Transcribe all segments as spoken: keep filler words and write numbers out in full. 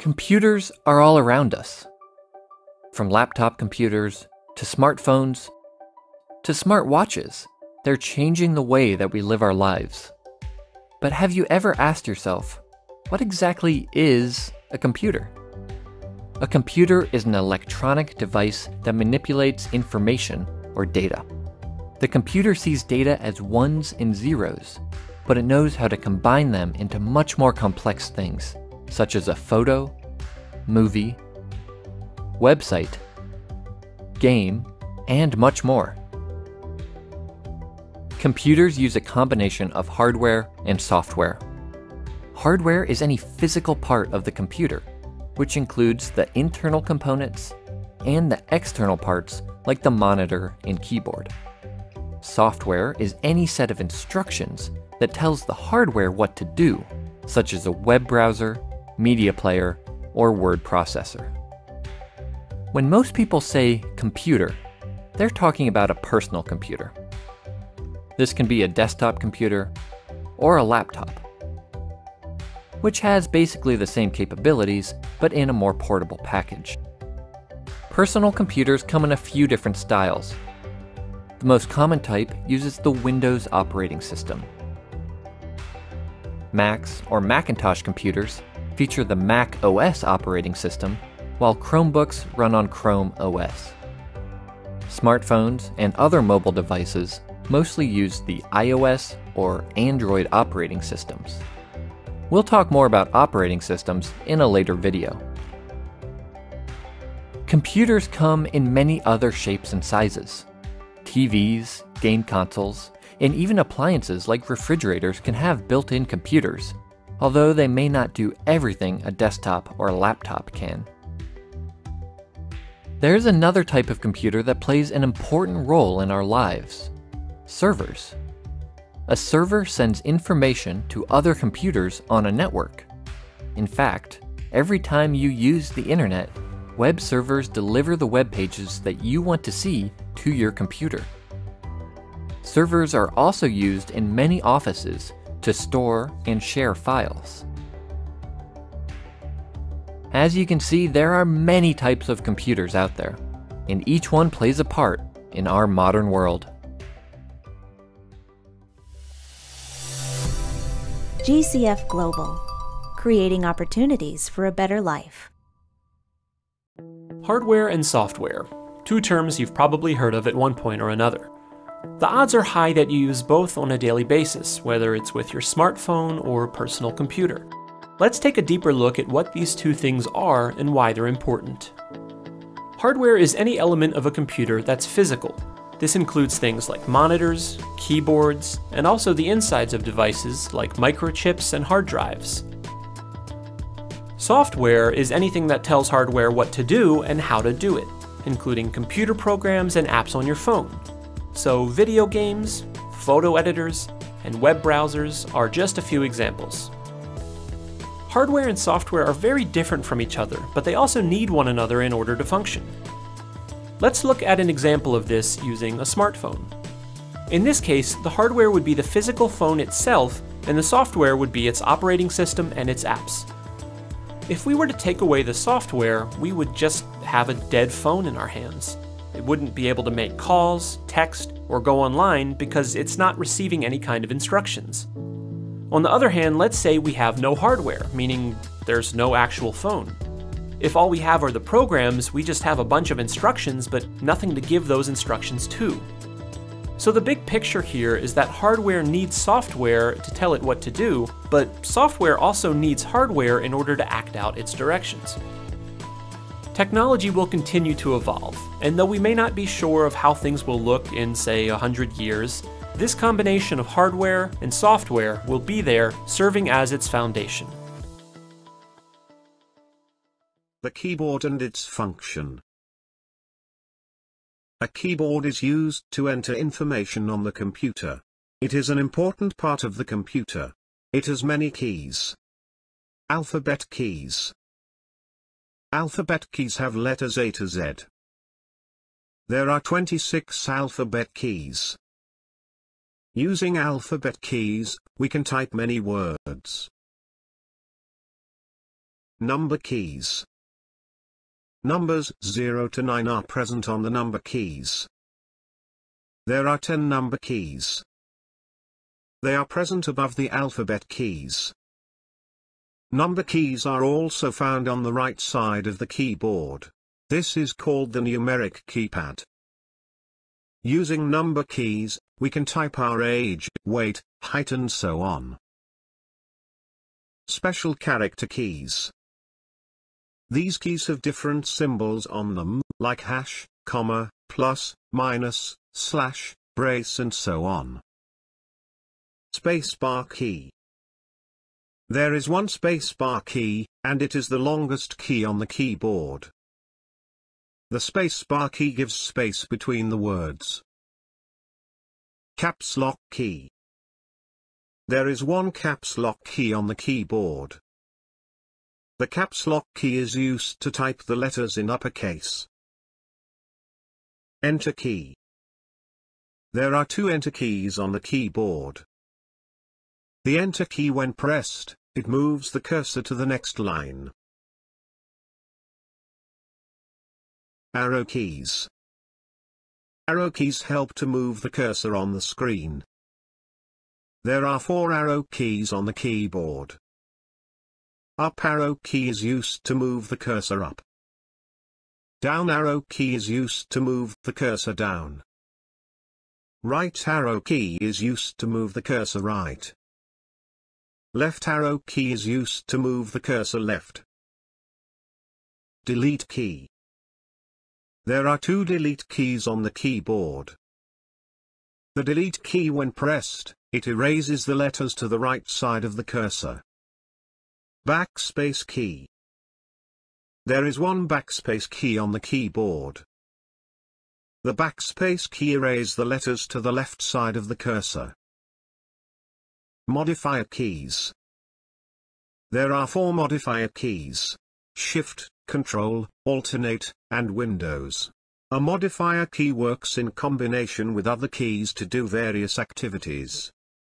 Computers are all around us. From laptop computers, to smartphones, to smartwatches, they're changing the way that we live our lives. But have you ever asked yourself, what exactly is a computer? A computer is an electronic device that manipulates information or data. The computer sees data as ones and zeros, but it knows how to combine them into much more complex things, such as a photo, movie, website, game, and much more. Computers use a combination of hardware and software. Hardware is any physical part of the computer, which includes the internal components and the external parts like the monitor and keyboard. Software is any set of instructions that tells the hardware what to do, such as a web browser, media player, or word processor. When most people say computer, they're talking about a personal computer. This can be a desktop computer or a laptop, which has basically the same capabilities, but in a more portable package. Personal computers come in a few different styles. The most common type uses the Windows operating system. Macs or Macintosh computers feature the Mac O S operating system, while Chromebooks run on Chrome O S. Smartphones and other mobile devices mostly use the iOS or Android operating systems. We'll talk more about operating systems in a later video. Computers come in many other shapes and sizes. T Vs, game consoles, and even appliances like refrigerators can have built-in computers, although they may not do everything a desktop or a laptop can. There's another type of computer that plays an important role in our lives: servers. A server sends information to other computers on a network. In fact, every time you use the internet, web servers deliver the web pages that you want to see to your computer. Servers are also used in many offices to store and share files. As you can see, there are many types of computers out there, and each one plays a part in our modern world. G C F Global, creating opportunities for a better life. Hardware and software, two terms you've probably heard of at one point or another. The odds are high that you use both on a daily basis, whether it's with your smartphone or personal computer. Let's take a deeper look at what these two things are and why they're important. Hardware is any element of a computer that's physical. This includes things like monitors, keyboards, and also the insides of devices like microchips and hard drives. Software is anything that tells hardware what to do and how to do it, including computer programs and apps on your phone. So video games, photo editors, and web browsers are just a few examples. Hardware and software are very different from each other, but they also need one another in order to function. Let's look at an example of this using a smartphone. In this case, the hardware would be the physical phone itself, and the software would be its operating system and its apps. If we were to take away the software, we would just have a dead phone in our hands. It wouldn't be able to make calls, text, or go online because it's not receiving any kind of instructions. On the other hand, let's say we have no hardware, meaning there's no actual phone. If all we have are the programs, we just have a bunch of instructions, but nothing to give those instructions to. So the big picture here is that hardware needs software to tell it what to do, but software also needs hardware in order to act out its directions. Technology will continue to evolve, and though we may not be sure of how things will look in, say, a hundred years, this combination of hardware and software will be there, serving as its foundation. The keyboard and its function. A keyboard is used to enter information on the computer. It is an important part of the computer. It has many keys. Alphabet keys. Alphabet keys have letters A to Z. There are twenty-six alphabet keys. Using alphabet keys, we can type many words. Number keys. Numbers zero to nine are present on the number keys. There are ten number keys. They are present above the alphabet keys. Number keys are also found on the right side of the keyboard. This is called the numeric keypad. Using number keys, we can type our age, weight, height and so on. Special character keys. These keys have different symbols on them, like hash, comma, plus, minus, slash, brace and so on. Spacebar key. There is one spacebar key, and it is the longest key on the keyboard. The spacebar key gives space between the words. Caps lock key. There is one caps lock key on the keyboard. The caps lock key is used to type the letters in uppercase. Enter key. There are two enter keys on the keyboard. The enter key, when pressed, it moves the cursor to the next line. Arrow keys. Arrow keys help to move the cursor on the screen. There are four arrow keys on the keyboard. Up arrow key is used to move the cursor up. Down arrow key is used to move the cursor down. Right arrow key is used to move the cursor right. Left arrow key is used to move the cursor left. Delete key. There are two delete keys on the keyboard. The delete key, when pressed, it erases the letters to the right side of the cursor. Backspace key. There is one backspace key on the keyboard. The backspace key erases the letters to the left side of the cursor. Modifier keys. There are four modifier keys: Shift, Control, Alternate, and Windows. A modifier key works in combination with other keys to do various activities.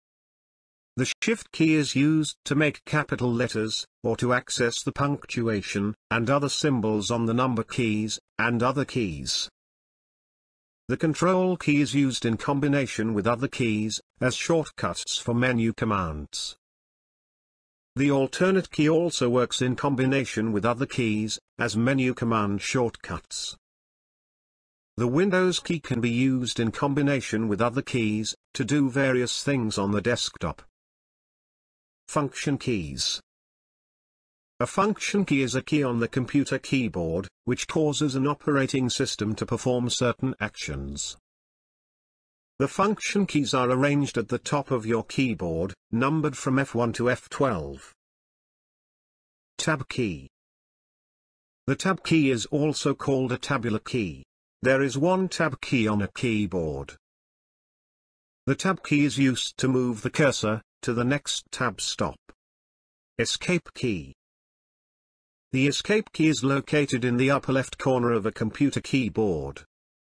The Shift key is used to make capital letters, or to access the punctuation, and other symbols on the number keys, and other keys. The Control key is used in combination with other keys, as shortcuts for menu commands. The Alternate key also works in combination with other keys, as menu command shortcuts. The Windows key can be used in combination with other keys, to do various things on the desktop. Function keys. A function key is a key on the computer keyboard, which causes an operating system to perform certain actions. The function keys are arranged at the top of your keyboard, numbered from F one to F twelve. Tab key. The tab key is also called a tabular key. There is one tab key on a keyboard. The tab key is used to move the cursor to the next tab stop. Escape key. The escape key is located in the upper left corner of a computer keyboard.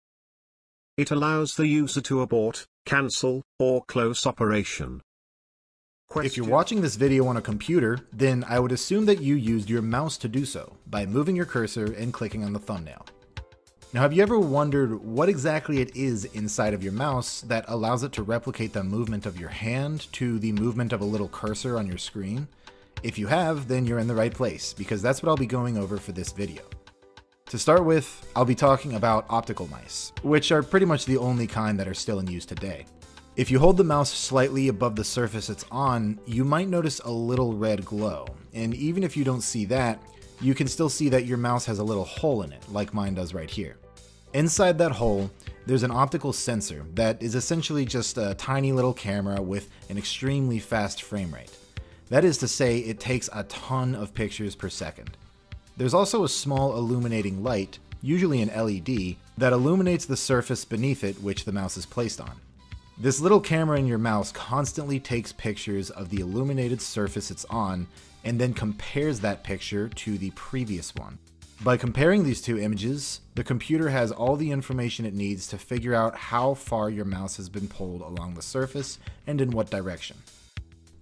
It allows the user to abort, cancel, or close operation. Question. If you're watching this video on a computer, then I would assume that you used your mouse to do so, by moving your cursor and clicking on the thumbnail. Now, have you ever wondered what exactly it is inside of your mouse that allows it to replicate the movement of your hand to the movement of a little cursor on your screen? If you have, then you're in the right place, because that's what I'll be going over for this video. To start with, I'll be talking about optical mice, which are pretty much the only kind that are still in use today. If you hold the mouse slightly above the surface it's on, you might notice a little red glow, and even if you don't see that, you can still see that your mouse has a little hole in it, like mine does right here. Inside that hole, there's an optical sensor that is essentially just a tiny little camera with an extremely fast frame rate. That is to say, it takes a ton of pictures per second. There's also a small illuminating light, usually an L E D, that illuminates the surface beneath it which the mouse is placed on. This little camera in your mouse constantly takes pictures of the illuminated surface it's on, and then compares that picture to the previous one. By comparing these two images, the computer has all the information it needs to figure out how far your mouse has been pulled along the surface and in what direction.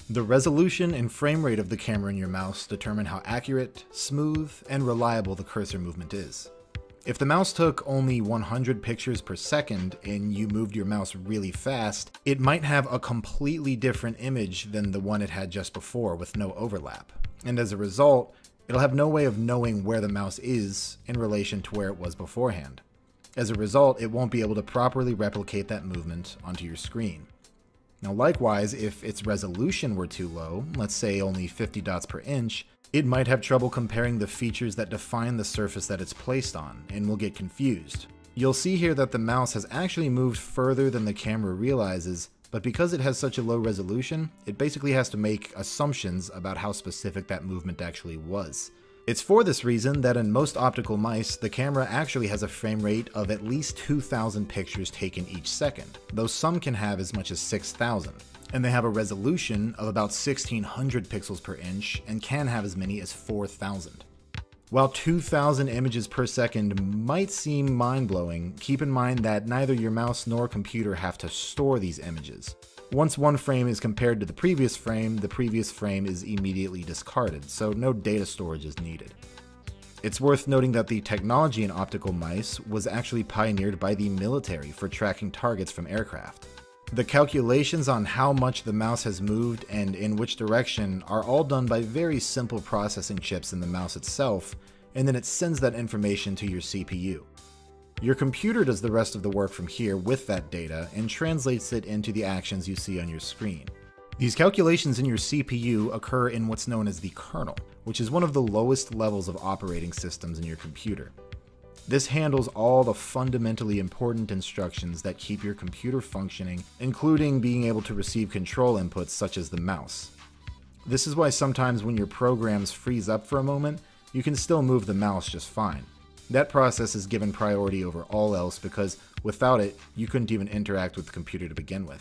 The resolution and frame rate of the camera and your mouse determine how accurate, smooth, and reliable the cursor movement is. If the mouse took only one hundred pictures per second and you moved your mouse really fast, it might have a completely different image than the one it had just before with no overlap. And as a result, it'll have no way of knowing where the mouse is in relation to where it was beforehand. As a result, it won't be able to properly replicate that movement onto your screen. Now likewise, if its resolution were too low, let's say only fifty dots per inch, it might have trouble comparing the features that define the surface that it's placed on, and will get confused. You'll see here that the mouse has actually moved further than the camera realizes, but because it has such a low resolution, it basically has to make assumptions about how specific that movement actually was. It's for this reason that in most optical mice, the camera actually has a frame rate of at least two thousand pictures taken each second, though some can have as much as six thousand. And they have a resolution of about sixteen hundred pixels per inch and can have as many as four thousand. While two thousand images per second might seem mind-blowing, keep in mind that neither your mouse nor computer have to store these images. Once one frame is compared to the previous frame, the previous frame is immediately discarded, so no data storage is needed. It's worth noting that the technology in optical mice was actually pioneered by the military for tracking targets from aircraft. The calculations on how much the mouse has moved and in which direction are all done by very simple processing chips in the mouse itself, and then it sends that information to your C P U. Your computer does the rest of the work from here with that data and translates it into the actions you see on your screen. These calculations in your C P U occur in what's known as the kernel, which is one of the lowest levels of operating systems in your computer. This handles all the fundamentally important instructions that keep your computer functioning, including being able to receive control inputs such as the mouse. This is why sometimes when your programs freeze up for a moment, you can still move the mouse just fine. That process is given priority over all else because without it, you couldn't even interact with the computer to begin with.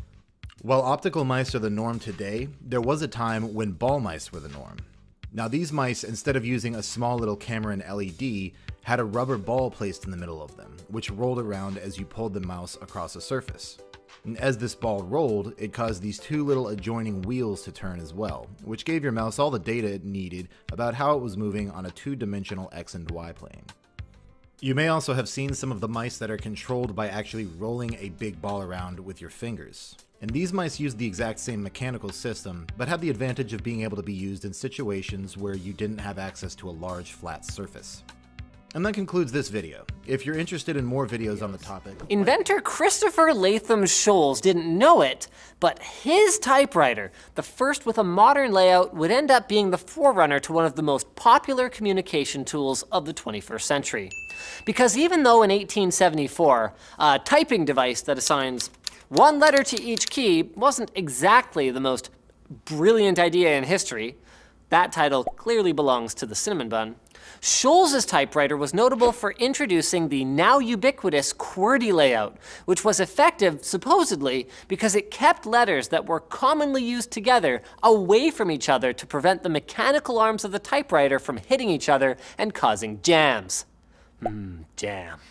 While optical mice are the norm today, there was a time when ball mice were the norm. Now these mice, instead of using a small little camera and L E D, had a rubber ball placed in the middle of them, which rolled around as you pulled the mouse across a surface. And as this ball rolled, it caused these two little adjoining wheels to turn as well, which gave your mouse all the data it needed about how it was moving on a two-dimensional X and Y plane. You may also have seen some of the mice that are controlled by actually rolling a big ball around with your fingers. And these mice use the exact same mechanical system, but have the advantage of being able to be used in situations where you didn't have access to a large flat surface. And that concludes this video. If you're interested in more videos on the topic... Inventor Christopher Latham Sholes didn't know it, but his typewriter, the first with a modern layout, would end up being the forerunner to one of the most popular communication tools of the twenty-first century. Because even though in eighteen seventy-four, a typing device that assigns one letter to each key wasn't exactly the most brilliant idea in history, that title clearly belongs to the cinnamon bun, Sholes' typewriter was notable for introducing the now ubiquitous QWERTY layout, which was effective, supposedly, because it kept letters that were commonly used together away from each other to prevent the mechanical arms of the typewriter from hitting each other and causing jams. Mmm, jam.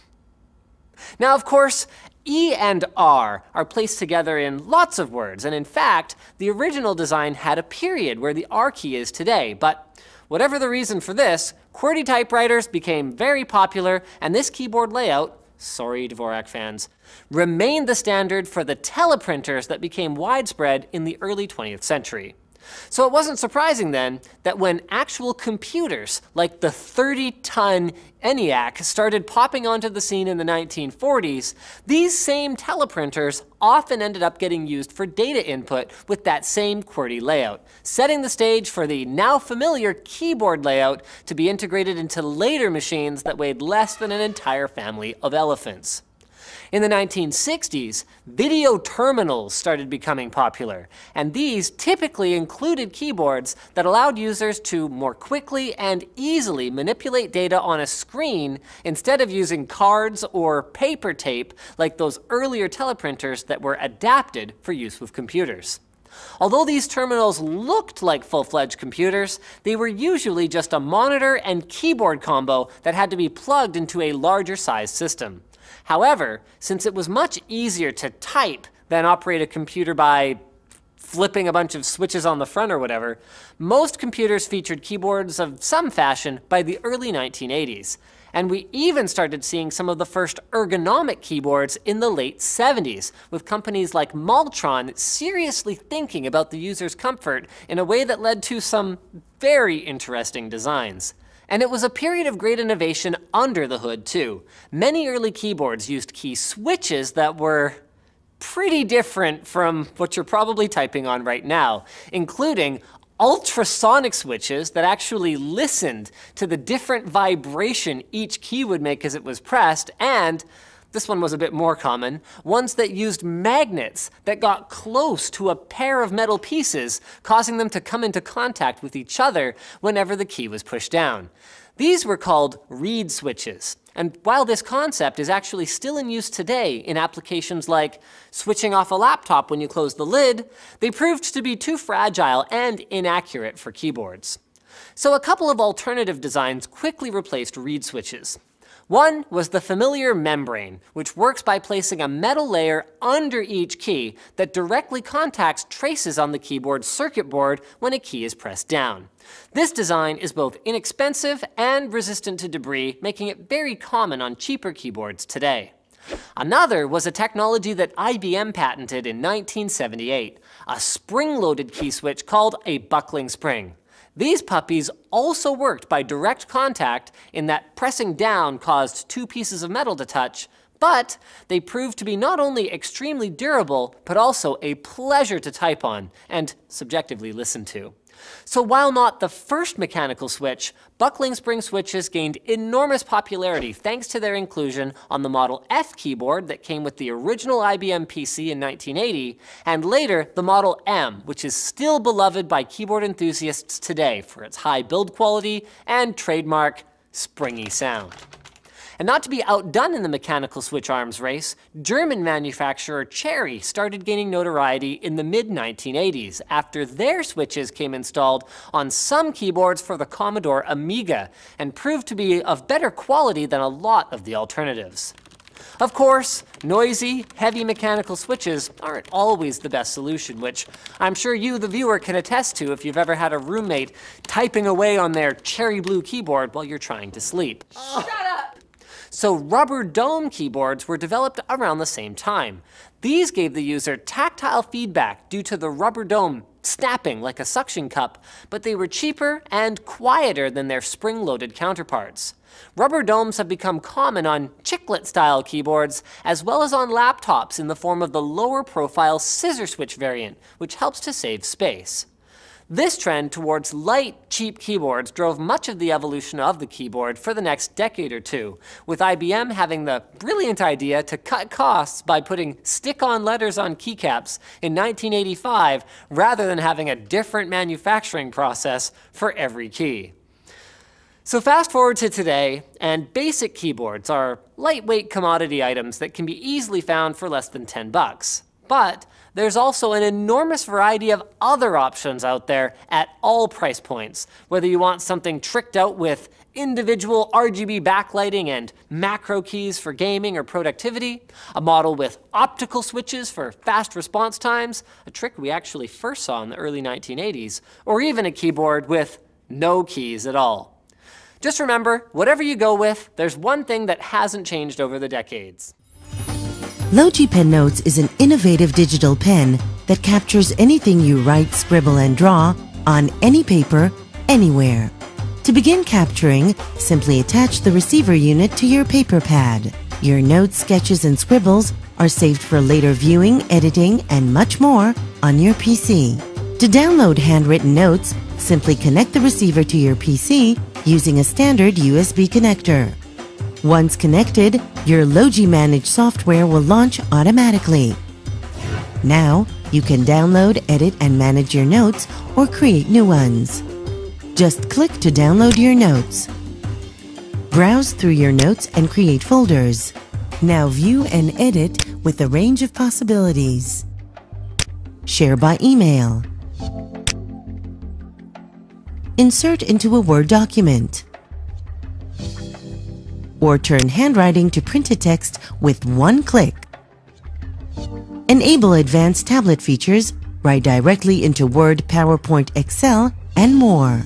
Now, of course, E and R are placed together in lots of words, and in fact, the original design had a period where the R key is today, but whatever the reason for this, QWERTY typewriters became very popular, and this keyboard layout, sorry Dvorak fans, remained the standard for the teleprinters that became widespread in the early twentieth century. So it wasn't surprising then that when actual computers like the thirty ton ENIAC started popping onto the scene in the nineteen forties, these same teleprinters often ended up getting used for data input with that same QWERTY layout, setting the stage for the now familiar keyboard layout to be integrated into later machines that weighed less than an entire family of elephants. In the nineteen sixties, video terminals started becoming popular, and these typically included keyboards that allowed users to more quickly and easily manipulate data on a screen instead of using cards or paper tape like those earlier teleprinters that were adapted for use with computers. Although these terminals looked like full-fledged computers, they were usually just a monitor and keyboard combo that had to be plugged into a larger sized system. However, since it was much easier to type than operate a computer by flipping a bunch of switches on the front or whatever, most computers featured keyboards of some fashion by the early nineteen eighties. And we even started seeing some of the first ergonomic keyboards in the late seventies, with companies like Maltron seriously thinking about the user's comfort in a way that led to some very interesting designs. And it was a period of great innovation under the hood too. Many early keyboards used key switches that were pretty different from what you're probably typing on right now, including ultrasonic switches that actually listened to the different vibration each key would make as it was pressed, and this one was a bit more common, ones that used magnets that got close to a pair of metal pieces, causing them to come into contact with each other whenever the key was pushed down. These were called reed switches. And while this concept is actually still in use today in applications like switching off a laptop when you close the lid, they proved to be too fragile and inaccurate for keyboards. So a couple of alternative designs quickly replaced reed switches. One was the familiar membrane, which works by placing a metal layer under each key that directly contacts traces on the keyboard's circuit board when a key is pressed down. This design is both inexpensive and resistant to debris, making it very common on cheaper keyboards today. Another was a technology that I B M patented in nineteen seventy-eight, a spring-loaded key switch called a buckling spring. These puppies also worked by direct contact in that pressing down caused two pieces of metal to touch, but they proved to be not only extremely durable, but also a pleasure to type on and subjectively listen to. So while not the first mechanical switch, buckling spring switches gained enormous popularity thanks to their inclusion on the Model F keyboard that came with the original I B M P C in nineteen eighty, and later the Model M, which is still beloved by keyboard enthusiasts today for its high build quality and trademark springy sound. And not to be outdone in the mechanical switch arms race, German manufacturer Cherry started gaining notoriety in the mid nineteen eighties after their switches came installed on some keyboards for the Commodore Amiga and proved to be of better quality than a lot of the alternatives. Of course, noisy, heavy mechanical switches aren't always the best solution, which I'm sure you, the viewer, can attest to if you've ever had a roommate typing away on their cherry blue keyboard while you're trying to sleep. Shut up! So rubber dome keyboards were developed around the same time. These gave the user tactile feedback due to the rubber dome snapping like a suction cup, but they were cheaper and quieter than their spring-loaded counterparts. Rubber domes have become common on chiclet-style keyboards, as well as on laptops in the form of the lower-profile scissor switch variant, which helps to save space. This trend towards light, cheap keyboards drove much of the evolution of the keyboard for the next decade or two, with I B M having the brilliant idea to cut costs by putting stick-on letters on keycaps in nineteen eighty-five rather than having a different manufacturing process for every key. So fast forward to today, and basic keyboards are lightweight commodity items that can be easily found for less than ten bucks. But there's also an enormous variety of other options out there at all price points, whether you want something tricked out with individual R G B backlighting and macro keys for gaming or productivity, a model with optical switches for fast response times, a trick we actually first saw in the early nineteen eighties, or even a keyboard with no keys at all. Just remember, whatever you go with, there's one thing that hasn't changed over the decades. Logi Pen Notes is an innovative digital pen that captures anything you write, scribble, and draw on any paper, anywhere. To begin capturing, simply attach the receiver unit to your paper pad. Your notes, sketches, and scribbles are saved for later viewing, editing, and much more on your P C. To download handwritten notes, simply connect the receiver to your P C using a standard U S B connector. Once connected, your Logi Manage software will launch automatically. Now, you can download, edit, and manage your notes or create new ones. Just click to download your notes. Browse through your notes and create folders. Now view and edit with a range of possibilities. Share by email. Insert into a Word document. Or turn handwriting to printed text with one click. Enable advanced tablet features write directly into Word, PowerPoint, Excel, and more.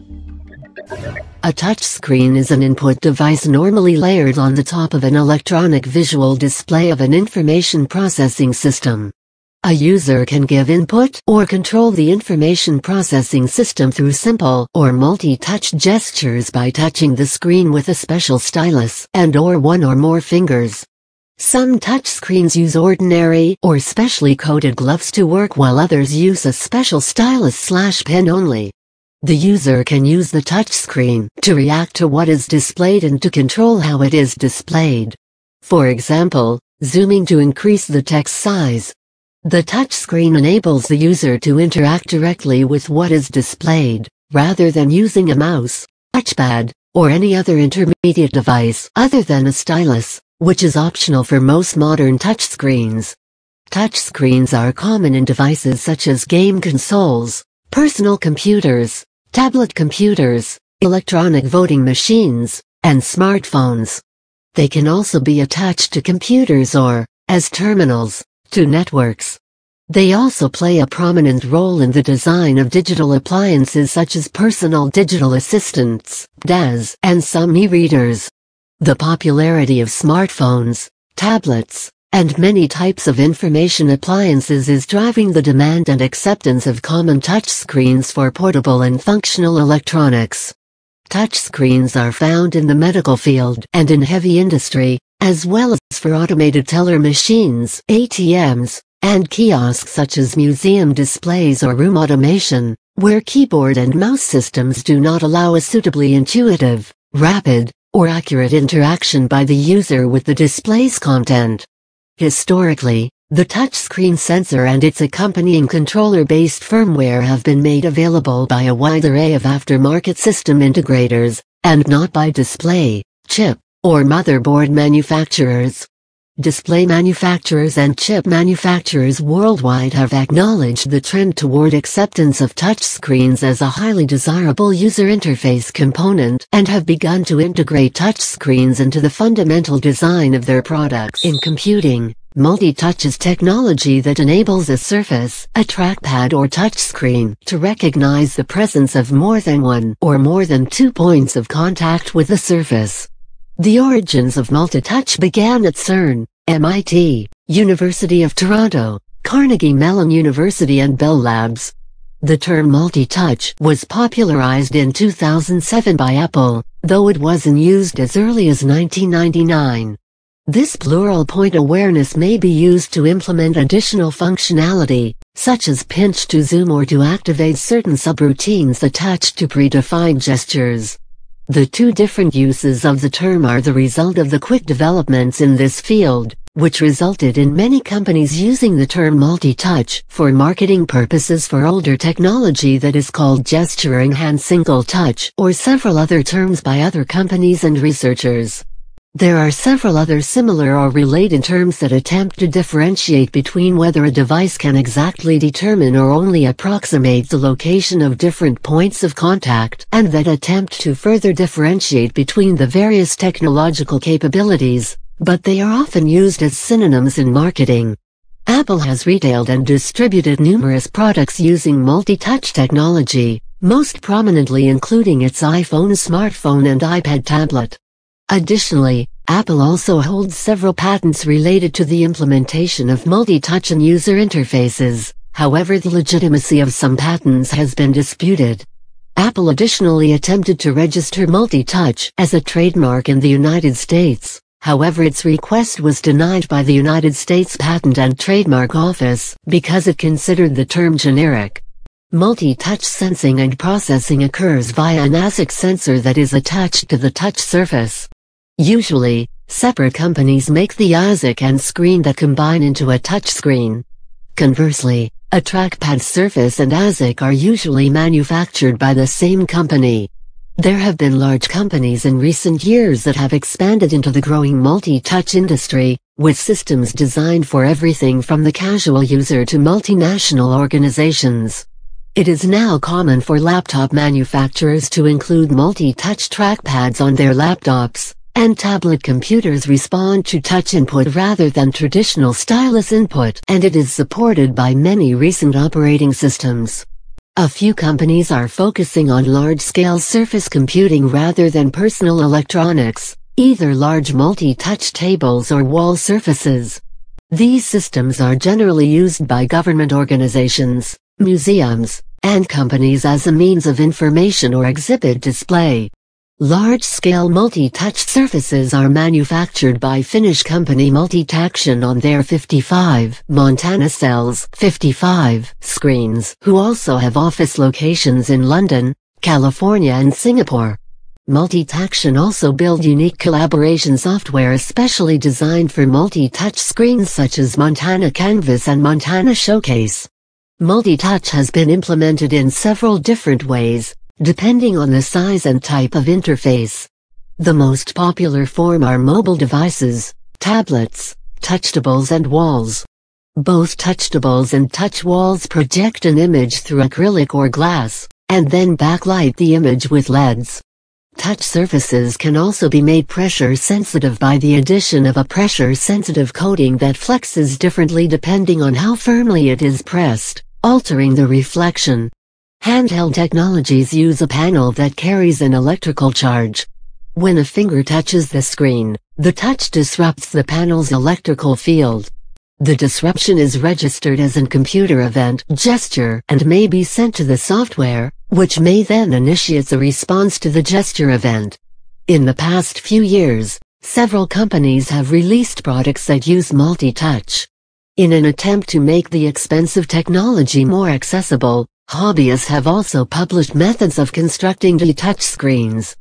A touchscreen is an input device normally layered on the top of an electronic visual display of an information processing system. A user can give input or control the information processing system through simple or multi-touch gestures by touching the screen with a special stylus and or one or more fingers. Some touchscreens use ordinary or specially coated gloves to work, while others use a special stylus slash pen only. The user can use the touchscreen to react to what is displayed and to control how it is displayed. For example, zooming to increase the text size. The touchscreen enables the user to interact directly with what is displayed, rather than using a mouse, touchpad, or any other intermediate device other than a stylus, which is optional for most modern touchscreens. Touchscreens are common in devices such as game consoles, personal computers, tablet computers, electronic voting machines, and smartphones. They can also be attached to computers or, as terminals, to networks. They also play a prominent role in the design of digital appliances such as personal digital assistants, D A S, and some e-readers. The popularity of smartphones, tablets, and many types of information appliances is driving the demand and acceptance of common touchscreens for portable and functional electronics. Touchscreens are found in the medical field and in heavy industry, as well as for automated teller machines, A T Ms, and kiosks such as museum displays or room automation, where keyboard and mouse systems do not allow a suitably intuitive, rapid, or accurate interaction by the user with the display's content. Historically, the touchscreen sensor and its accompanying controller-based firmware have been made available by a wide array of aftermarket system integrators, and not by display, chip, or motherboard manufacturers. Display manufacturers and chip manufacturers worldwide have acknowledged the trend toward acceptance of touchscreens as a highly desirable user interface component and have begun to integrate touchscreens into the fundamental design of their products. In computing, multi-touch is technology that enables a surface, a trackpad or touchscreen to recognize the presence of more than one or more than two points of contact with the surface. The origins of multi-touch began at CERN, M I T, University of Toronto, Carnegie Mellon University and Bell Labs. The term multi-touch was popularized in two thousand seven by Apple, though it wasn't used as early as nineteen ninety-nine. This plural point awareness may be used to implement additional functionality, such as pinch to zoom or to activate certain subroutines attached to predefined gestures. The two different uses of the term are the result of the quick developments in this field, which resulted in many companies using the term multi-touch for marketing purposes for older technology that is called gesture-enhanced single touch, or several other terms by other companies and researchers. There are several other similar or related terms that attempt to differentiate between whether a device can exactly determine or only approximate the location of different points of contact, and that attempt to further differentiate between the various technological capabilities, but they are often used as synonyms in marketing. Apple has retailed and distributed numerous products using multi-touch technology, most prominently including its iPhone smartphone and iPad tablet. Additionally, Apple also holds several patents related to the implementation of multi-touch in user interfaces. However, the legitimacy of some patents has been disputed. Apple additionally attempted to register multi-touch as a trademark in the United States. However, its request was denied by the United States Patent and Trademark Office because it considered the term generic. Multi-touch sensing and processing occurs via an A S I C sensor that is attached to the touch surface. Usually, separate companies make the A S I C and screen that combine into a touchscreen. Conversely, a trackpad surface and A S I C are usually manufactured by the same company. There have been large companies in recent years that have expanded into the growing multi-touch industry, with systems designed for everything from the casual user to multinational organizations. It is now common for laptop manufacturers to include multi-touch trackpads on their laptops, and tablet computers respond to touch input rather than traditional stylus input, and it is supported by many recent operating systems. A few companies are focusing on large-scale surface computing rather than personal electronics, either large multi-touch tables or wall surfaces. These systems are generally used by government organizations, museums, and companies as a means of information or exhibit display. Large-scale multi-touch surfaces are manufactured by Finnish company Multitaction on their fifty-five Montana Cells fifty-five screens, who also have office locations in London, California and Singapore. Multitaction also build unique collaboration software especially designed for multi-touch screens such as Montana Canvas and Montana Showcase. Multi-touch has been implemented in several different ways, depending on the size and type of interface. The most popular form are mobile devices, tablets, touchtables and walls. Both touchtables and touch walls project an image through acrylic or glass, and then backlight the image with L E Ds. Touch surfaces can also be made pressure sensitive by the addition of a pressure sensitive coating that flexes differently depending on how firmly it is pressed, altering the reflection. Handheld technologies use a panel that carries an electrical charge. When a finger touches the screen, the touch disrupts the panel's electrical field. The disruption is registered as a computer event gesture and may be sent to the software, which may then initiate a response to the gesture event. In the past few years, several companies have released products that use multi-touch. In an attempt to make the expensive technology more accessible, hobbyists have also published methods of constructing the touch screens.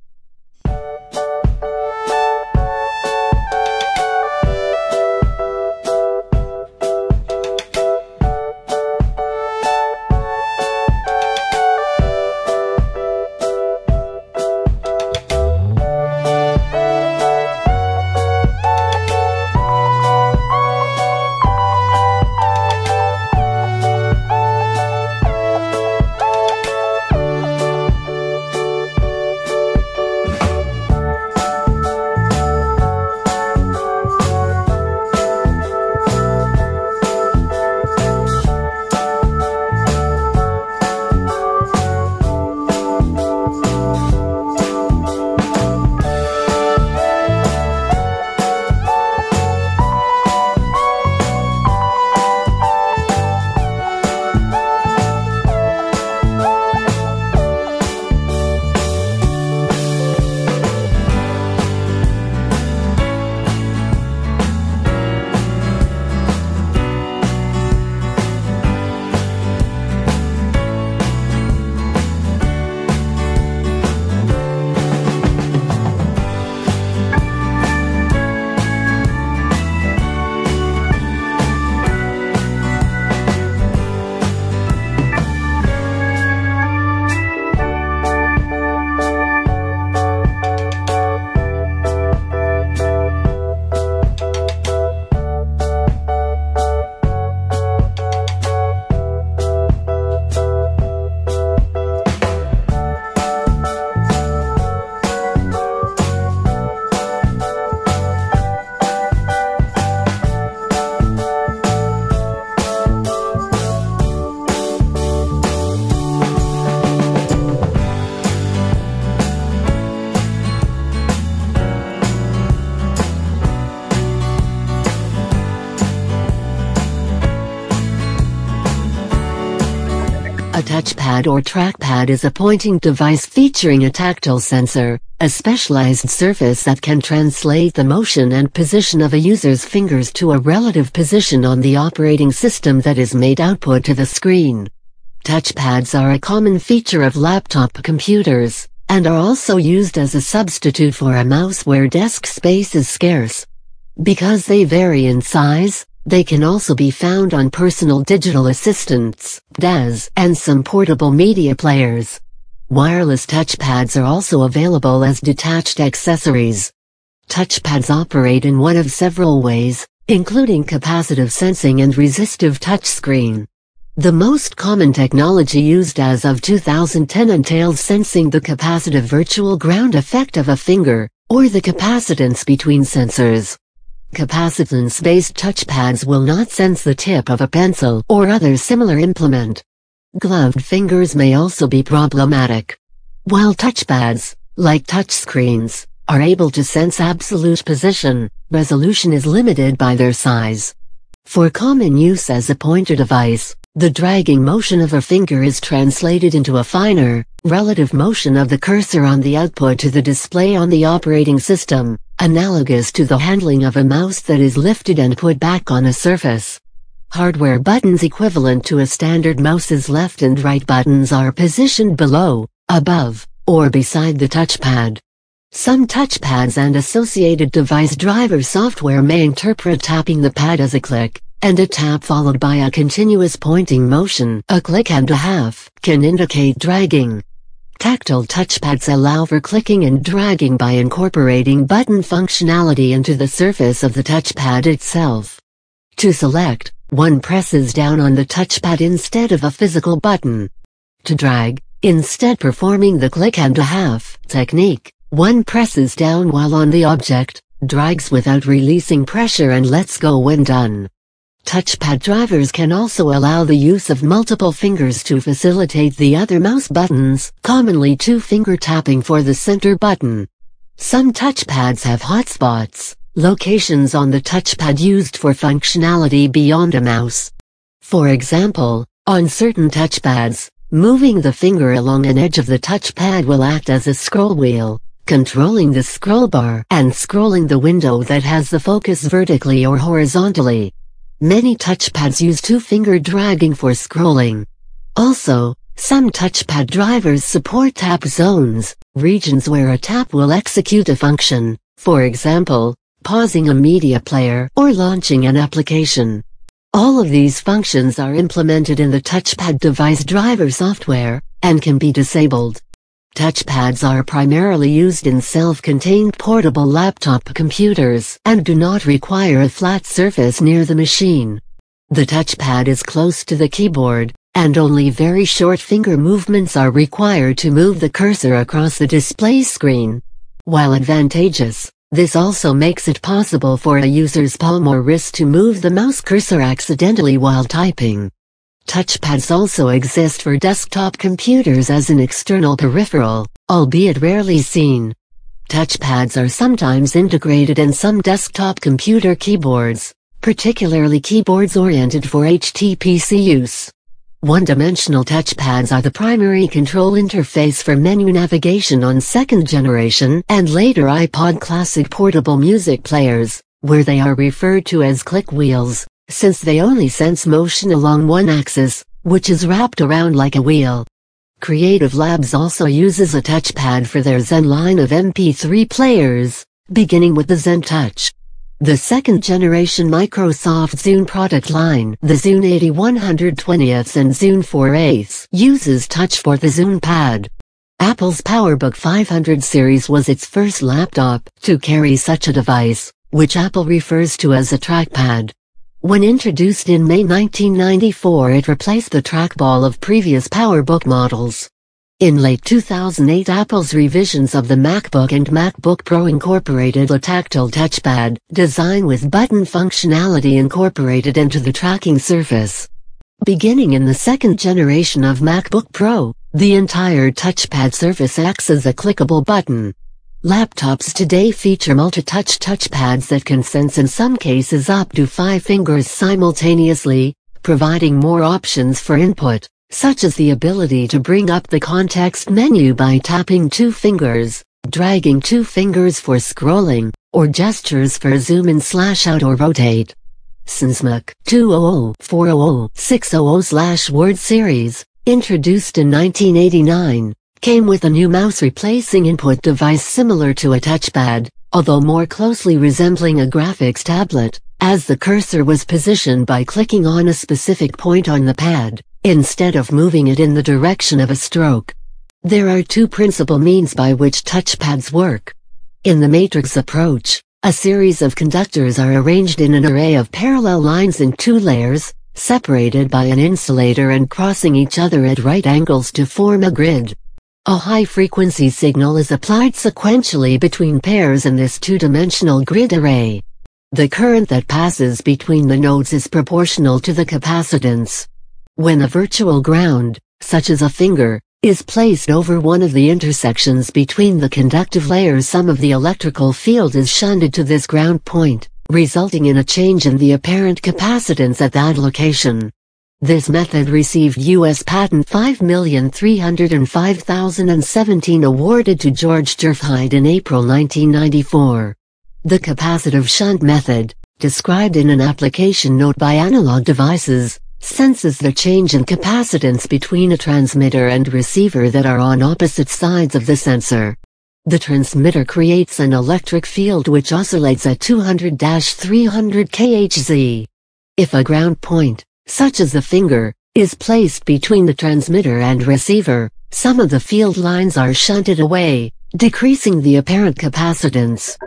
A touchpad or trackpad is a pointing device featuring a tactile sensor, a specialized surface that can translate the motion and position of a user's fingers to a relative position on the operating system that is made output to the screen. Touchpads are a common feature of laptop computers, and are also used as a substitute for a mouse where desk space is scarce. Because they vary in size, they can also be found on personal digital assistants, D A S, and some portable media players. Wireless touchpads are also available as detached accessories. Touchpads operate in one of several ways, including capacitive sensing and resistive touchscreen. The most common technology used as of two thousand ten entails sensing the capacitive virtual ground effect of a finger, or the capacitance between sensors. Capacitance-based touchpads will not sense the tip of a pencil or other similar implement. Gloved fingers may also be problematic. While touchpads, like touchscreens, are able to sense absolute position, resolution is limited by their size. For common use as a pointer device, the dragging motion of a finger is translated into a finer, relative motion of the cursor on the output to the display on the operating system, analogous to the handling of a mouse that is lifted and put back on a surface. Hardware buttons equivalent to a standard mouse's left and right buttons are positioned below, above, or beside the touchpad. Some touchpads and associated device driver software may interpret tapping the pad as a click, and a tap followed by a continuous pointing motion, a click and a half, can indicate dragging. Tactile touchpads allow for clicking and dragging by incorporating button functionality into the surface of the touchpad itself. To select, one presses down on the touchpad instead of a physical button. To drag, instead performing the click and a half technique, one presses down while on the object, drags without releasing pressure and lets go when done. Touchpad drivers can also allow the use of multiple fingers to facilitate the other mouse buttons, commonly two-finger tapping for the center button. Some touchpads have hotspots, locations on the touchpad used for functionality beyond a mouse. For example, on certain touchpads, moving the finger along an edge of the touchpad will act as a scroll wheel, controlling the scroll bar and scrolling the window that has the focus vertically or horizontally. Many touchpads use two-finger dragging for scrolling. Also, some touchpad drivers support tap zones, regions where a tap will execute a function, for example, pausing a media player or launching an application. All of these functions are implemented in the touchpad device driver software, and can be disabled. Touchpads are primarily used in self-contained portable laptop computers and do not require a flat surface near the machine. The touchpad is close to the keyboard, and only very short finger movements are required to move the cursor across the display screen. While advantageous, this also makes it possible for a user's palm or wrist to move the mouse cursor accidentally while typing. Touchpads also exist for desktop computers as an external peripheral, albeit rarely seen. Touchpads are sometimes integrated in some desktop computer keyboards, particularly keyboards oriented for H T P C use. One-dimensional touchpads are the primary control interface for menu navigation on second-generation and later iPod Classic portable music players, where they are referred to as click wheels, since they only sense motion along one axis, which is wrapped around like a wheel. Creative Labs also uses a touchpad for their Zune line of M P three players, beginning with the Zune Touch. The second-generation Microsoft Zune product line, the Zune eighty-one twenty-ths and Zune four eighths, uses Touch for the Zune Pad. Apple's PowerBook five hundred series was its first laptop to carry such a device, which Apple refers to as a trackpad. When introduced in May nineteen ninety-four, it replaced the trackball of previous PowerBook models. In late two thousand eight, Apple's revisions of the MacBook and MacBook Pro incorporated a tactile touchpad design with button functionality incorporated into the tracking surface. Beginning in the second generation of MacBook Pro, the entire touchpad surface acts as a clickable button. Laptops today feature multi-touch touchpads that can sense in some cases up to five fingers simultaneously, providing more options for input, such as the ability to bring up the context menu by tapping two fingers, dragging two fingers for scrolling, or gestures for zoom in slash out or rotate. SNSMAC two thousand four hundred six hundred Word series, introduced in nineteen eighty-nine, came with a new mouse replacing input device similar to a touchpad, although more closely resembling a graphics tablet, as the cursor was positioned by clicking on a specific point on the pad, instead of moving it in the direction of a stroke. There are two principal means by which touchpads work. In the matrix approach, a series of conductors are arranged in an array of parallel lines in two layers, separated by an insulator and crossing each other at right angles to form a grid. A high-frequency signal is applied sequentially between pairs in this two-dimensional grid array. The current that passes between the nodes is proportional to the capacitance. When a virtual ground, such as a finger, is placed over one of the intersections between the conductive layers, some of the electrical field is shunted to this ground point, resulting in a change in the apparent capacitance at that location. This method received U S Patent five million three hundred five thousand seventeen awarded to George Jerfheid in April nineteen ninety-four. The capacitive shunt method, described in an application note by Analog Devices, senses the change in capacitance between a transmitter and receiver that are on opposite sides of the sensor. The transmitter creates an electric field which oscillates at two hundred to three hundred kilohertz. If a ground point, such as the finger, is placed between the transmitter and receiver, some of the field lines are shunted away, decreasing the apparent capacitance.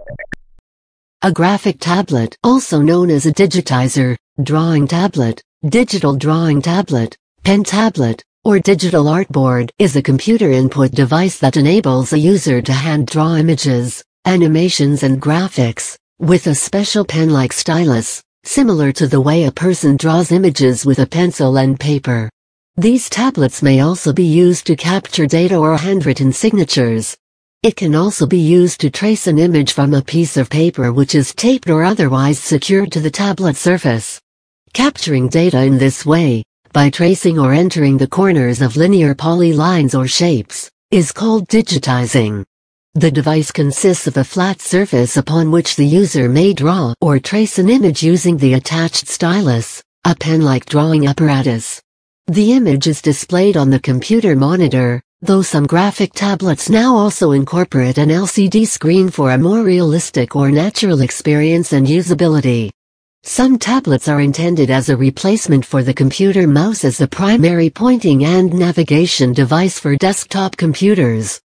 A graphic tablet, also known as a digitizer, drawing tablet, digital drawing tablet, pen tablet, or digital artboard, is a computer input device that enables a user to hand draw images, animations and graphics, with a special pen-like stylus, similar to the way a person draws images with a pencil and paper. These tablets may also be used to capture data or handwritten signatures. It can also be used to trace an image from a piece of paper which is taped or otherwise secured to the tablet surface. Capturing data in this way, by tracing or entering the corners of linear polylines or shapes, is called digitizing. The device consists of a flat surface upon which the user may draw or trace an image using the attached stylus, a pen-like drawing apparatus. The image is displayed on the computer monitor, though some graphic tablets now also incorporate an L C D screen for a more realistic or natural experience and usability. Some tablets are intended as a replacement for the computer mouse as the primary pointing and navigation device for desktop computers.